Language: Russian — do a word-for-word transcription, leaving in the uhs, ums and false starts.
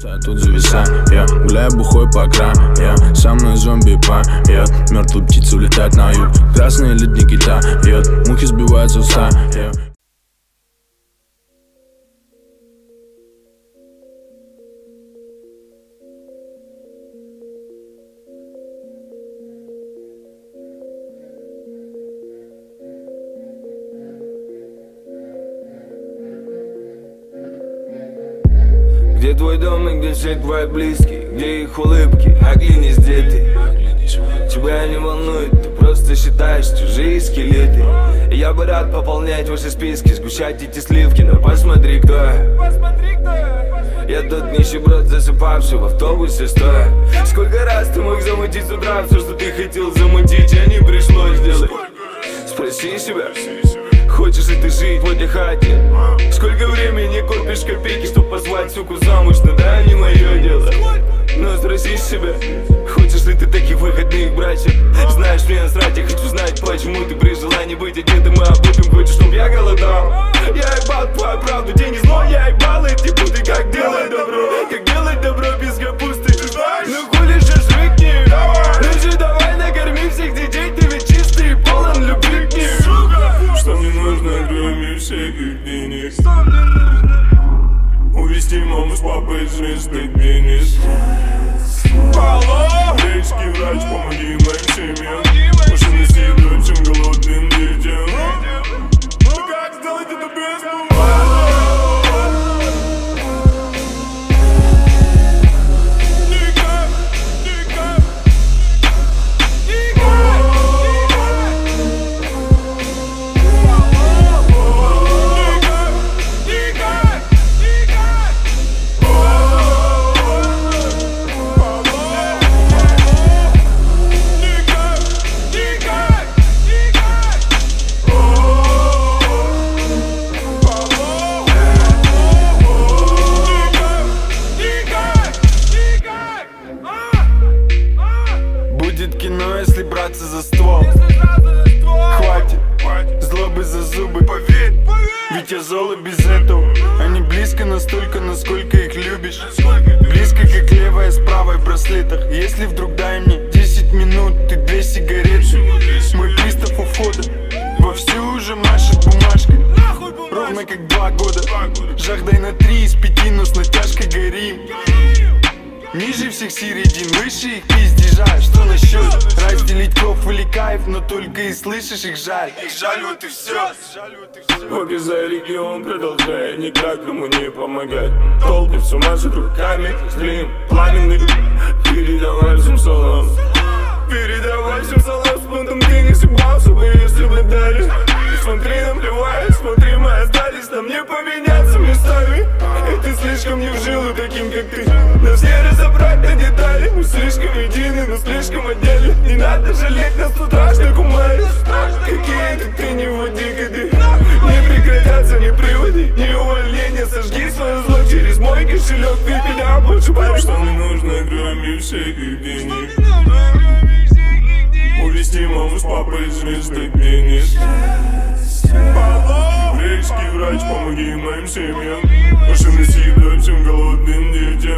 Тут зависаю, я гуляю бухой по краю, я со мной зомби поет, мертвую птицу летает на юг, красные ледники тают, мухи сбиваются в стаю. Где твой дом и где все твои близкие? Где их улыбки? Оглянись, где ты? Тебя не волнует, ты просто считаешь чужие скелеты. И я бы рад пополнять ваши списки, сгущать эти сливки, но посмотри, кто я. Я тот нищеброд, засыпавший в автобусе стоя. Сколько раз ты мог замутить с утра все, что ты хотел замутить, а не пришлось сделать. Спроси себя, хочешь ли ты жить в этой хате? Сколько времени копишь копейки, чтоб позвать суку замуж, но да, не мое дело. Но спроси себя, хочешь ли ты таких выходных, братья? Знаешь, мне насрать, я хочу знать, почему ты при желании быть одетым и обутым хочешь, чтоб я голодал. Я ебал твою правду, день и зло, я ебал эти путы, как делать добро. Как делать добро без капусты, ты знаешь? Ну хули же швыкни, ну же давай накорми всех детей, ты ведь чистый и полон любви к ним. Что мне нужно, кроме всяких денег? Увести маму с папой из местных бизнес. Греческий врач, помоги моим семьям. Машины съедают всем голодным детям. Ну как сделать это без бумаги? Никак, никак, если браться за ствол. Хватит злобы за зубы, поверь, ведь я золо без этого. Они близко настолько, насколько их любишь. Близко, как левая с правой в браслетах. Если вдруг дай мне десять минут, ты две сигареты. Мой пристав у входа вовсю уже машет бумажкой. Ровно как два года. Жахдай на три из пяти, но с натяжкой горим. Ниже всех середин, выше их пиздежа. Что насчет разделить ков или кайф, но только и слышишь их жаль. Их жаль, вот и все. Обе за регион продолжая никак ему не помогать. Толпы все машут руками, злым, пламенный. Передавай всем салам. Передавай всем салам, с пунктом ты не съебался бы, если бы дали. Смотри, наплевай, смотри, мы остались, нам не поменяться местами. И ты слишком не в жилу таким, как ты. Нас все разобрать на детали. Мы слишком едины, но слишком отдельно. Не надо жалеть нас тут страшно, кумарь. Какие-то ты не води годы. Не прекратятся ни приводы, ни увольнения. Сожги свое зло через мой кошелек. Ты меня больше парень. Что мне нужно, кроме всяких денег? Увести маму с папой из местных бизнес. Греческий врач, помоги моим семьям. Машины съедают всем голодным детям.